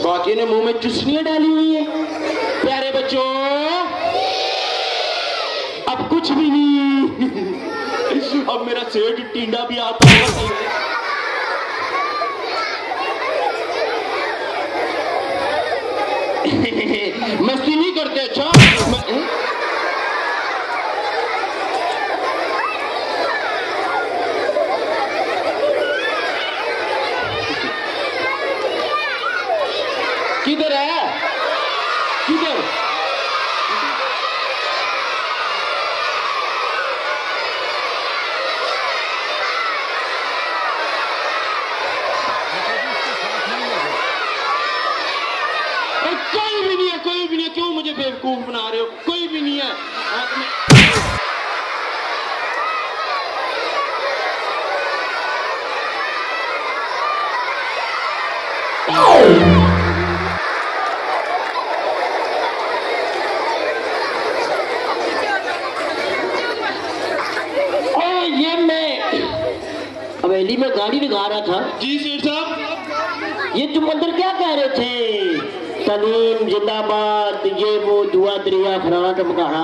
बाकी ने मुंह में चुस्नियां डाली हुई है। प्यारे बच्चों, अब कुछ भी नहीं। अब मेरा सेठ टींडा भी आता होगा। मस्ती नहीं करते? अच्छा किधर है? किधर? कोई भी नहीं है, कोई भी नहीं है। क्यों मुझे बेवकूफ बना रहे हो? कोई भी नहीं है। ये मैं हवेली में गाड़ी दिखा रहा था। जी सेठ साहब। ये तुम अंदर क्या कह रहे थे? तलीम जिंदाबाद, ये वो दुआ दरिया फलाना टमकाना।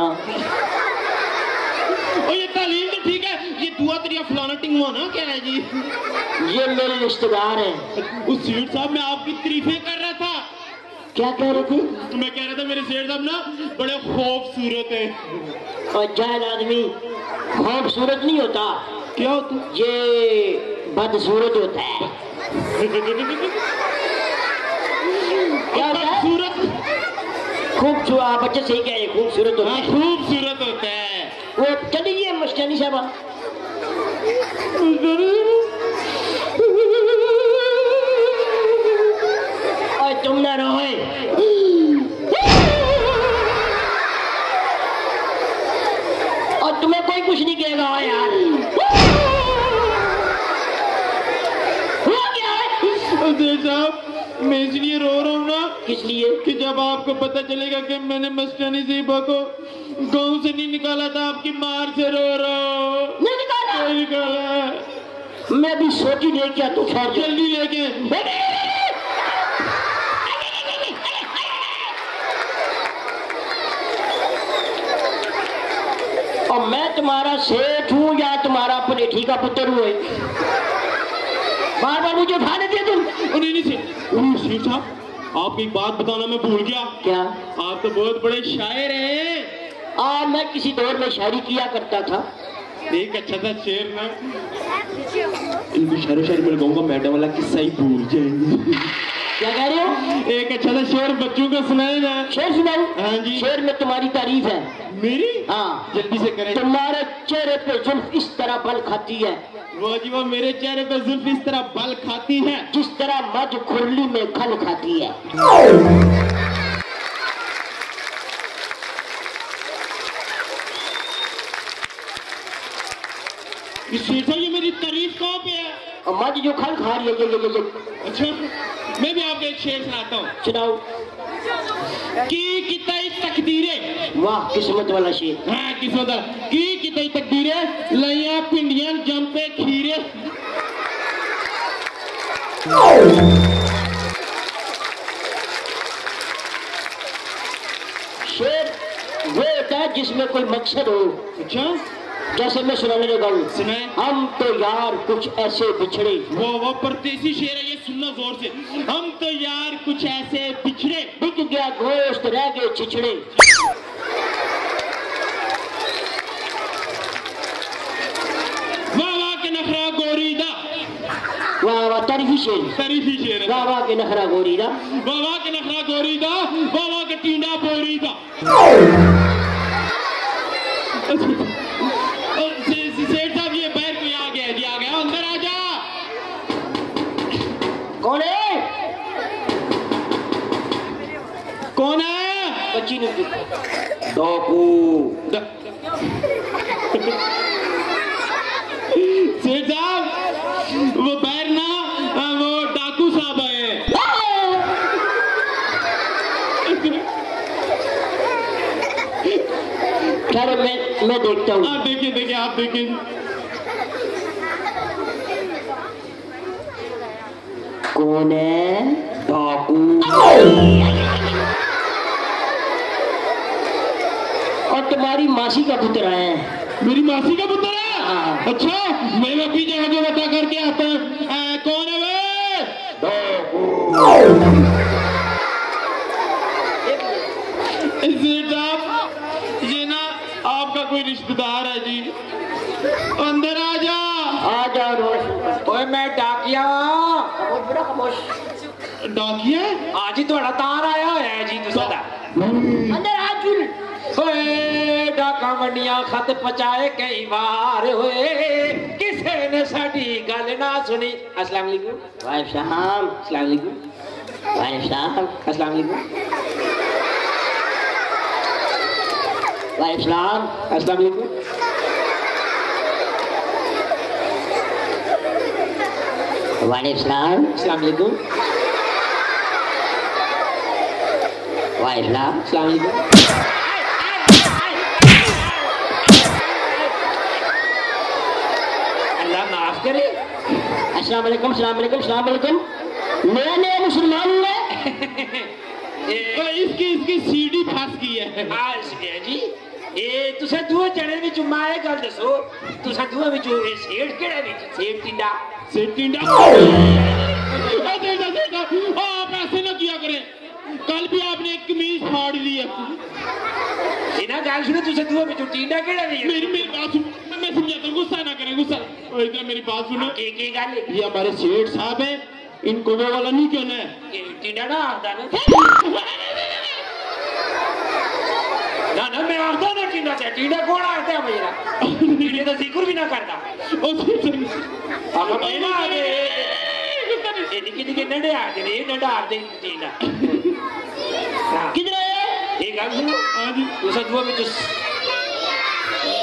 ये तालीम तो ठीक है, ये दुआ दरिया फलाना टिंगवाना क्या है जी? ये मेरे रिश्तेदार हैं। उस सेठ साहब मैं आपकी तारीफें कर रहा था। क्या कह रहे थे? मैं कह रहा था मेरे सेठ साहब ना बड़े खूबसूरत है। और जाहिल आदमी खूबसूरत नहीं होता। क्या होता? ये बदसूरत होता है। क्या खूबसूरत? खूबसूरत बच्चे सही कह रहे, खूबसूरत होता है। खूबसूरत होता है वो। चलिए मस्तानी साहब, और तुम ना रहो। और तुम्हें कोई कुछ नहीं कहेगा यार। साहब मैं इसलिए रो रहा हूँ ना। किस लिए? कि जब आपको पता चलेगा कि मैंने मस्तानी ज़ीबा को गांव से नहीं निकाला था, आपकी मार से रो रहा हूँ। नहीं निकाला? नहीं निकाला। मैं भी सोची नहीं क्या तू खैर जल्दी लेके। और मैं तुम्हारा सेठ हूँ या तुम्हारा पलेठी का पुत्र हूँ? बार बार मुझे उठाने दिया तुम। नहीं सेठ साहब, आपको एक बात बताना मैं भूल गया। क्या? आप तो बहुत बड़े शायर हैं। मैं किसी दौर में शायरी किया करता था। एक अच्छा था शेर ना, इनको शायरी शायरी में गाऊंगा, मैडम वाला किस्सा ही भूल जाएंगे। क्या कह रहे हो? एक अच्छा था शेर बच्चों को सुनाए ना। शेर सुनाऊं? हाँ जी। शेर में तुम्हारी तारीफ है। मेरी? हाँ जल्दी से करें। तुम्हारे चेहरे पे जुल्फ इस तरह बल खाती है। वो जी वो मेरे चेहरे पे जुल्फ इस तरह बल खाती है जिस तरह मज खुरली में खल खाती है। ये मेरी तारीफ कहाँ पे है? और मज जो खल खा रही है। अच्छा मैं भी आपको एक शेर सुनाता हूँ। सुनाओ। की कितई तकदीरे। वाह किस्मत वाला शेर। हाँ किस्मत वाला। की कितई तकदीरे लैया पिंडियां जंपे खीरे। शेर वो होता है जिसमें कोई मकसद हो। अच्छा जैसे मैं सुनाने लगा हूँ। सुनाए। हम तो यार कुछ ऐसे बिछड़े। वो परदेसी शेर है, ये सुनना जोर से। हम तो यार कुछ ऐसे बिछड़े, बिक गया गोश्त रह गए छिछड़े। वाह वाह के नखरा गोरी दा। वाह वाह तारीफी शेर। वाह वाह के नखरा गोरी दा। वाह वाह के नखरा गोरी दा। वाह वाह के टींडा बोरी दा। सेठ साहब ये पैर कोई आ गया जी, आ गया। अंदर आ जा। कौन है? कौन है? बच्ची ने सेठ साहब वो पैर ना वो डाकू साहब आए। मैं देखता हूँ। आप देखिए आप देखिए। कौन है? डाकू। तुम्हारी मासी का पुत्र है। मेरी मासी का पुत्र है? हाँ। अच्छा, मैं पीछे आगे बता करके आता हूँ। कौन है वे? ये ना आपका कोई रिश्तेदार है जी। अंदर आ जा। आ जा रोश। ओए मैं डाकिया। खामोश। डाकिया? आज ही थोड़ा तार आया है जी तुसा दा। अंदर आ जुल। ओए डाका मंडियां खत पचाए कई बार होए, किसे ने साडी गल ना सुनी। अस्सलाम वालेकुम। वालेकुम अस्सलाम वालेकुम। वालेकुम अस्सलाम वालेकुम। वालेकुम अस्सलाम वालेकुम। वालेकुम अस्सलाम वालेकुम। वालेकुम अस्सलाम वालेकुम। अल्लाह माफ करे। अस्सलाम वालेकुम अस्सलाम वालेकुम अस्सलाम वालेकुम। नया नया मुसलमान है। इसकी सीढ़ी फंस गई है। हाँ जी, ये तुसा दुए जने विच माए गल दसो, तुसा दुए विच सेठ केड़ा विच? सेठ टिंडा। सेठ टिंडा। आप ऐसे ना किया करें, कल भी आपने एक कमीज फाड़ ली है। इना गल सुनो, तुसा दुए विच टिंडा केड़ा विच? मेरी बात सुन, मैं समझाता हूं, गुस्सा ना करें, गुस्सा। और इधर मेरी बात सुनो। के गल? ये हमारे सेठ साहब हैं, इनको वो वाला नहीं कहना है। टिंडा ना आता ना ना मैं आता ना टिंडा से। टिंडा कौन आता है मेरा? टिंडे का जिक्र भी ना करता। अब मेरा आते ये निके नडे आते ने, नडा आते टिंडा किधर है? एक गल सुनो। हां जी, तुसा दुआ में